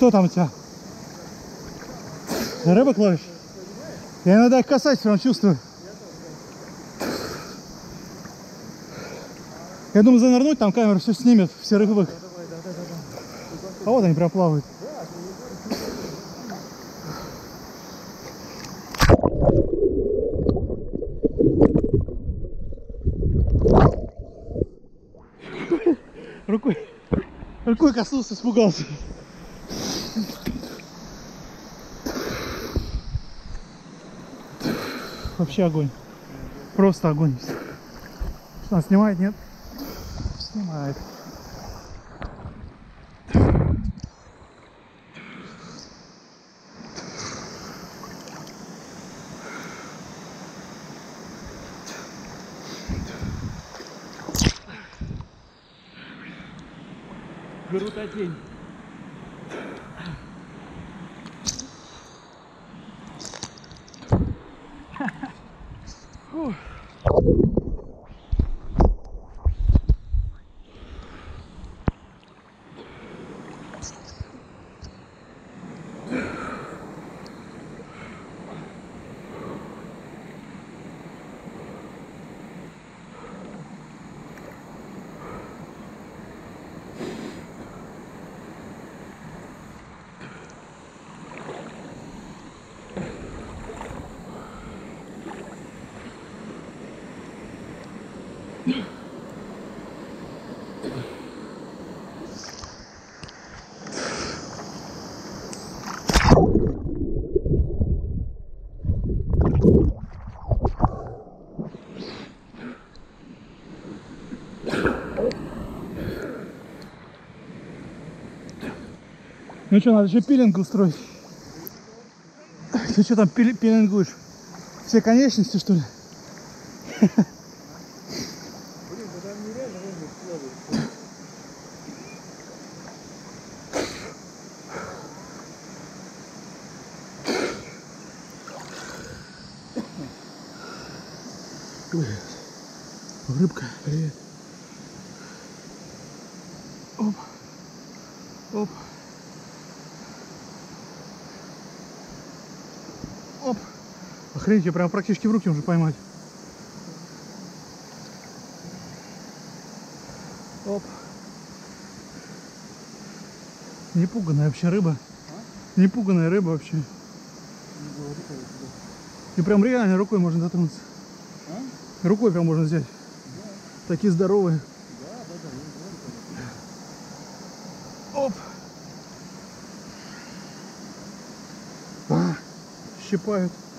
Что там у тебя? Рыбок ловишь? Я иногда их касаюсь, все равно чувствую. Я думаю, занырнуть, там камера все снимет, все рыбок. А вот они прям плавают. Рукой коснулся, испугался. Вообще огонь. Просто огонь. Что, он снимает, нет? Снимает. Крутотень. Ну что, надо же пилинг устроить. Ты что там пилингуешь? Все конечности, что ли? Блин, да там нереально рыбы плавают. Рыбка, привет. Оп. Оп. Оп. Охренеть, я прям практически в руки уже поймать. Оп. Непуганная вообще рыба. А? Непуганная рыба вообще. И прям реально рукой можно дотронуться. А? Рукой прям можно взять. Да. Такие здоровые. Да. Оп. Щипают.